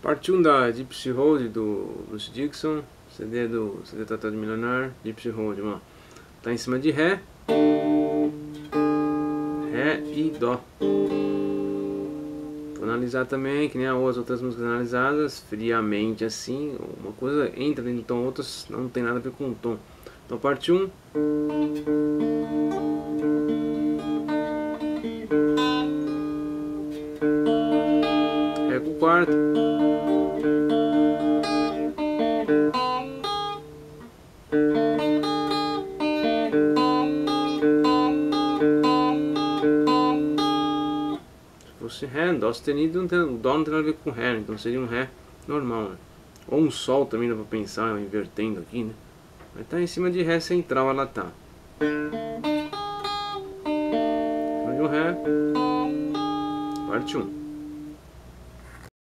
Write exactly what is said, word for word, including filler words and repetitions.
Parte um da Gypsy Road do Bruce Dickinson, C D do C D Tratado de Milionário. Gypsy Road, ó. Tá em cima de Ré, Ré e Dó. Vou analisar também, que nem as outras músicas analisadas, friamente assim. Uma coisa entra dentro do tom, outras não tem nada a ver com o tom. Então parte um. Ré com quarto. Se fosse Ré, Dó sustenido, não tem, o Dó não tem nada a ver com Ré, então seria um Ré normal, né? Ou um Sol também, dá pra pensar, invertendo aqui, né? Mas tá em cima de Ré central, ela tá. Em cima de um Ré, parte um.